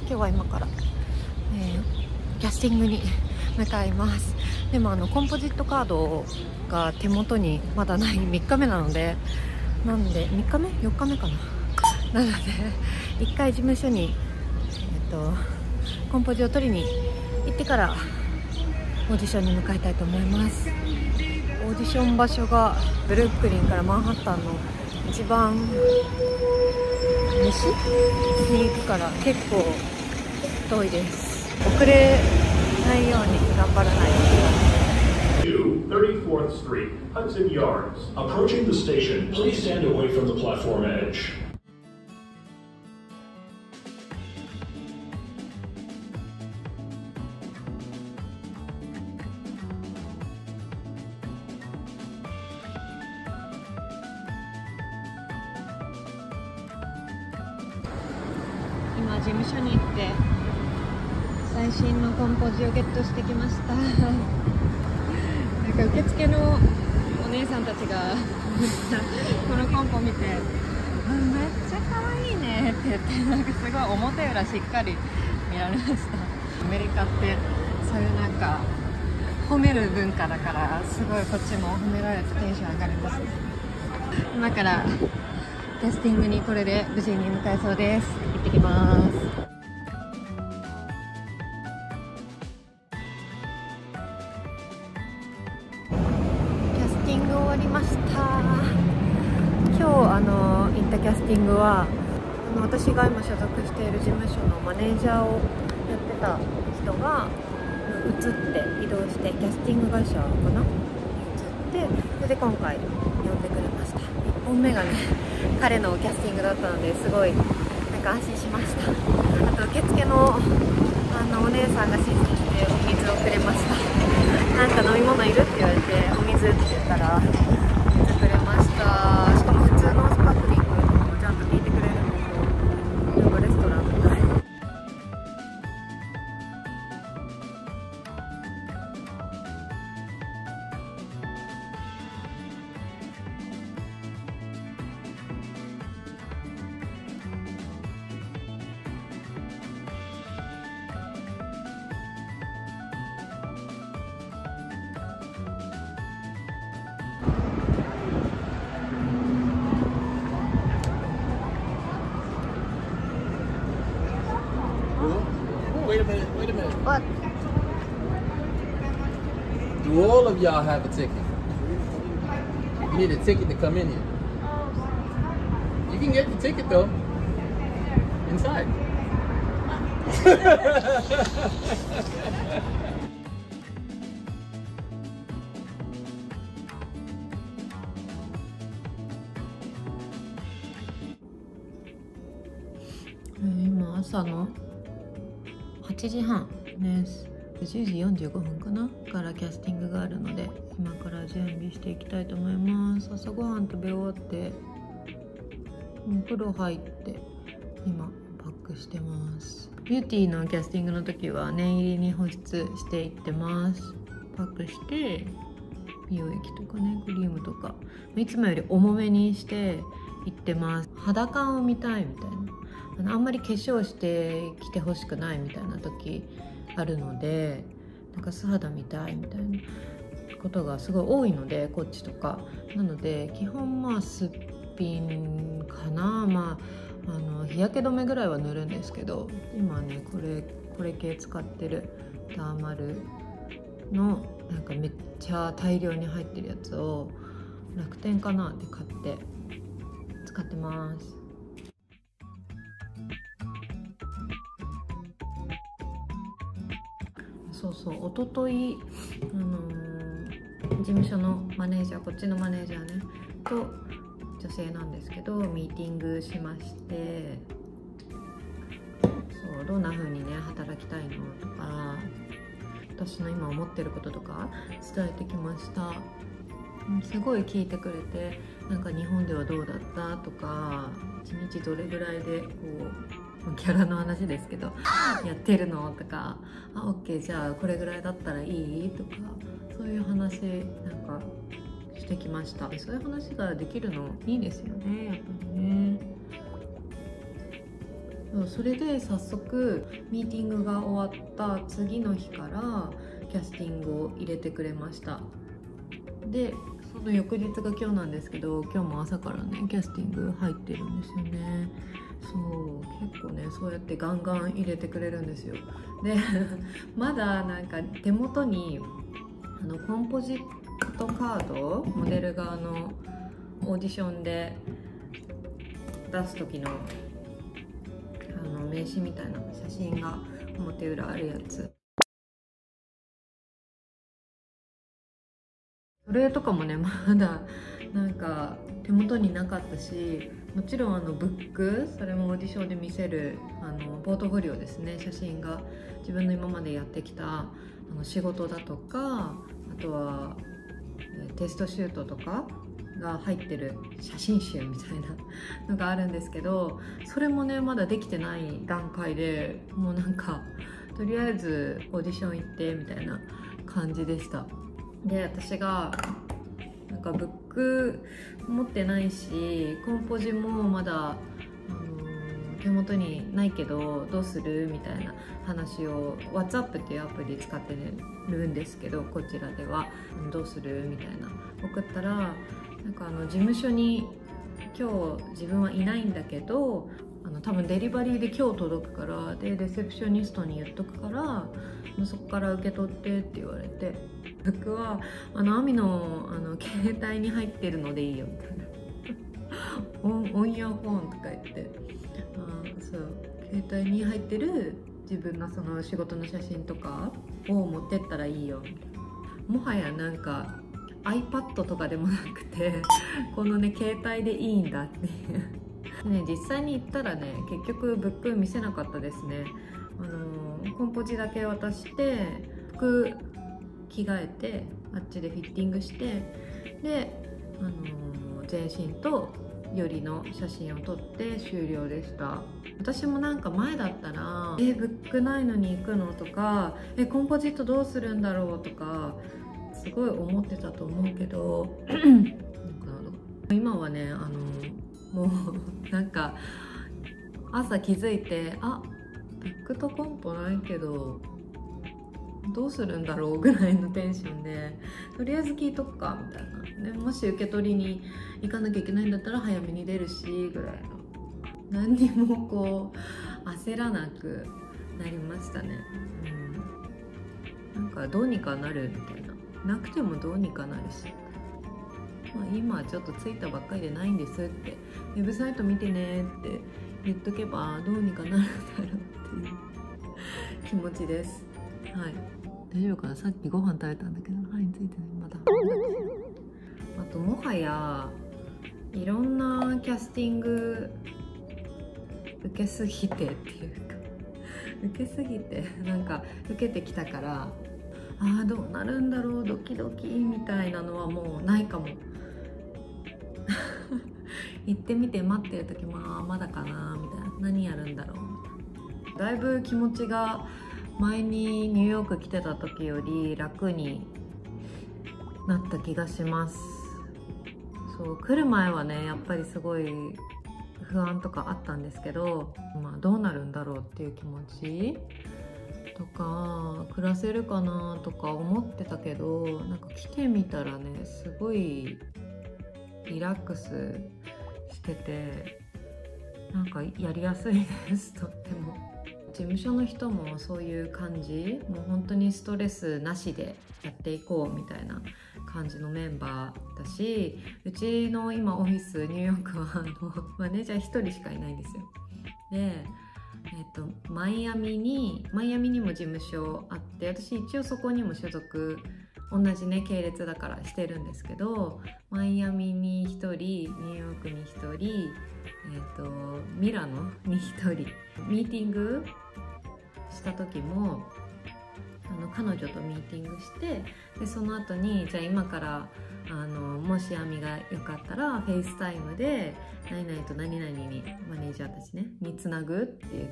今日は今から、キャスティングに向かいます。でもコンポジットカードが手元にまだない3日目なので、なんで3日目4日目かな、なので1回事務所に、コンポジを取りに行ってからオーディションに向かいたいと思います。オーディション場所がブルックリンからマンハッタンの一番西に行くから結構遠いです。遅れないように頑張らないといけない。 34th Street, Hudson Yards. Approaching the station, please stand away from the platform edge. 今事務所に行って最新のコンポジをゲットしてきました。なんか受付のお姉さんたちがこのコンポ見て「めっちゃ可愛いね」って言って、なんかすごい表裏しっかり見られました。アメリカってそういうなんか褒める文化だから、すごいこっちも褒められてテンション上がります。今からキャスティングにこれで無事に向かえそうです。行ってきます。キャスティング終わりました。今日行ったキャスティングは私が今所属している事務所のマネージャーをやってた人が移って移動して、キャスティング会社かな、移ってそれで今回呼んでくれました。1本目がね彼のキャスティングだったので、すごいなんか安心しました。あと受付のお姉さんが親切でお水をくれました。なんか飲み物いるって言われて、お水って言ったら水くれました。しかも普通のスパークリングもちゃんと聞いてくれるので、なんかレストランみたい。 Wait a minute, wait a minute. What? Do all of y'all have a ticket? You need a ticket to come in here. You can get the ticket though. Inside. 今朝の8時半です。10時45分かなからキャスティングがあるので、今から準備していきたいと思います。朝ごはん食べ終わってお風呂入って今パックしてます。ビューティーのキャスティングの時は念入りに保湿していってます。パックして美容液とかね、クリームとかいつもより重めにしていってます。肌感を見たいみたいな、あんまり化粧してきてほしくないみたいな時あるので、なんか素肌見たいみたいなことがすごい多いので、こっちとかなので基本すっぴんかな。日焼け止めぐらいは塗るんですけど、今ねこれ系使ってるダーマルのなんかめっちゃ大量に入ってるやつを楽天かなで買って使ってます。そうそう、一昨日事務所のマネージャー、こっちのマネージャーねと女性なんですけどミーティングしまして、そうどんな風にね働きたいのとか、私の今思ってることとか伝えてきました。すごい聞いてくれて、なんか日本ではどうだったとか、1日どれぐらいでこうキャラの話ですけどやってるのとか、オッケーじゃあこれぐらいだったらいいとか、そういう話なんかしてきました。そういう話ができるのいいですよね、やっぱりね。 それで早速ミーティングが終わった次の日からキャスティングを入れてくれました。でその翌日が今日なんですけど、今日も朝からねキャスティング入ってるんですよね。そう結構ねそうやってガンガン入れてくれるんですよ。でまだなんか手元にコンポジットカード、モデル側のオーディションで出す時の名刺みたいな写真が表裏あるやつ、それとかもねまだなんか手元になかったし、もちろんブック、それもオーディションで見せるポートフォリオですね、写真が自分の今までやってきた仕事だとか、あとはテストシュートとかが入ってる写真集みたいなのがあるんですけど、それもねまだできてない段階で、もうなんかとりあえずオーディション行ってみたいな感じでした。で私がなんかブック持ってないし、コンポジもまだ手元にないけどどうするみたいな話を WhatsApp っていうアプリ使ってるんですけど、こちらではどうするみたいな送ったら、なんか事務所に今日自分はいないんだけど多分デリバリーで今日届くから、でレセプショニストに言っとくからそこから受け取ってって言われて、僕はアミの携帯に入ってるのでいいよみたいなオンイヤーフォンとか言って、そう携帯に入ってる自分のその仕事の写真とかを持ってったらいいよみたいな。もはやなんか iPad とかでもなくてこのね携帯でいいんだっていうね、実際に行ったらね結局ブック見せなかったですね。コンポジだけ渡して服着替えてあっちでフィッティングして、で全身とよりの写真を撮って終了でした。私もなんか前だったらブックないのに行くのとか、コンポジットどうするんだろうとかすごい思ってたと思うけど今はねもうなんか朝気づいて、ブックとコンポないけどどうするんだろうぐらいのテンションで、とりあえず聞いとくかみたいな、でもし受け取りに行かなきゃいけないんだったら早めに出るしぐらいの、何にもこう焦らなくなりましたね。なんかどうにかなるみたいな、なくてもどうにかなるし、今はちょっと着いたばっかりでないんですって、ウェブサイト見てねって言っとけばどうにかなるんだろうっていう気持ちです。はい、大丈夫かな。さっきご飯食べたんだけど歯についてない、まだ。あともはやいろんなキャスティング受けすぎてっていうか受けすぎてなんか受けてきたから、どうなるんだろうドキドキみたいなのはもうないかも行ってみて待ってる時もまだかなみたいな、何やるんだろうみたいな、だいぶ気持ちが前にニューヨーク来てた時より楽になった気がします。そう来る前はねやっぱりすごい不安とかあったんですけど、どうなるんだろうっていう気持ちとか、暮らせるかなとか思ってたけど、なんか来てみたらねすごいリラックスしてて、なんかやりやすいですとっても。事務所の人もそういう感じ、もう本当にストレスなしでやっていこうみたいな感じのメンバーだし、うちの今オフィスニューヨークはマネージャー1人しかいないんですよ。で、マイアミにも事務所あって、私一応そこにも所属同じね系列だからしてるんですけど、マイアミに1人、ニューヨークに1人、ミラノに1人、ミーティングした時も彼女とミーティングして、でその後にじゃあ今からもしアミがよかったらフェイスタイムで何々と何々にマネージャーたちねにつなぐって言って、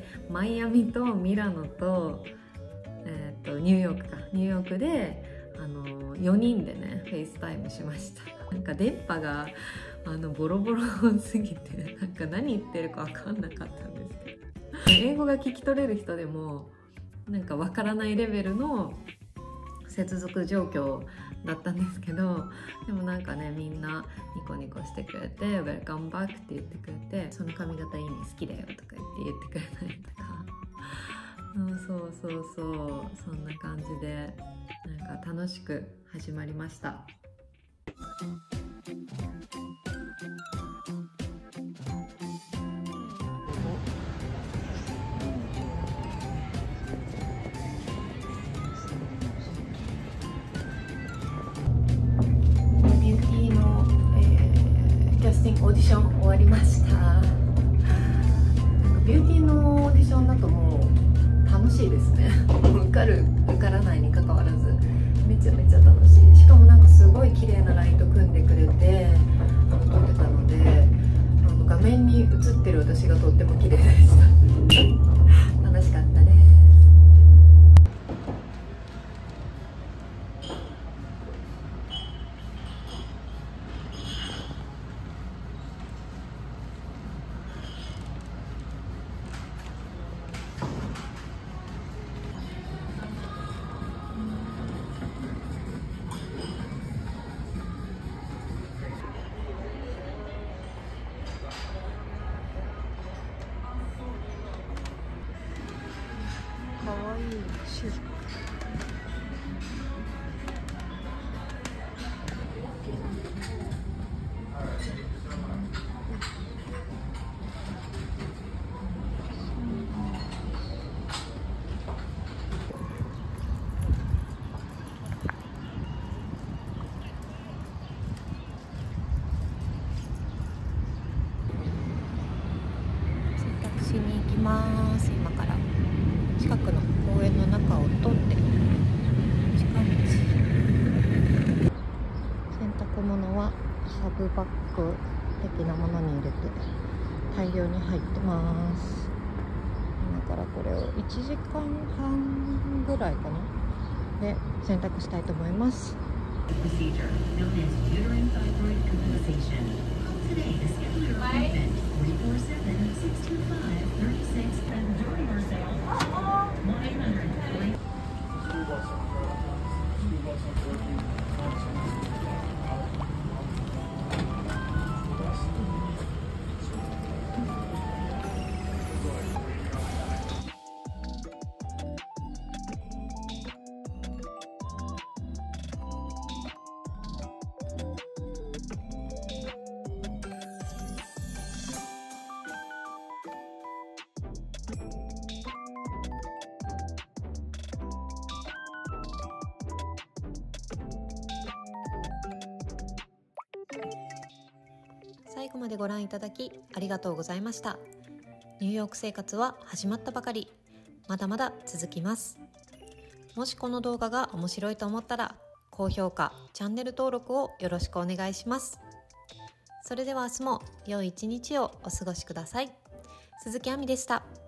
マイアミとミラノと、ニューヨークで4人でねフェイスタイムしました。なんか電波がボロボロすぎてなんか何言ってるか分かんなかったんですけど、 英語が聞き取れる人でもなんかわからないレベルの接続状況だったんですけど、でもなんかね、みんなニコニコしてくれて「ウェルカムバック」って言ってくれて「その髪型いいね、好きだよ」とか言ってくれたりとか、そうそんな感じでなんか楽しく始まりました。キャスティングオーディション終わりました。なんかビューティーのオーディションだともう楽しいですね。受かる受からないにかかわらずめちゃめちゃ楽しい。しかもなんかすごい綺麗なライト組んでくれて撮ってたので、画面に映ってる私がとっても綺麗でした。楽しかったです。かわいいシューズ。洗濯しに行きます。今から近くの公園の中を通って近道。洗濯物はサブバッグ的なものに入れて大量に入ってます。今からこれを1時間半ぐらいかなで洗濯したいと思います。最後までご覧いただきありがとうございました。ニューヨーク生活は始まったばかり。まだまだ続きます。もしこの動画が面白いと思ったら高評価、チャンネル登録をよろしくお願いします。それでは明日も良い一日をお過ごしください。鈴木亜美でした。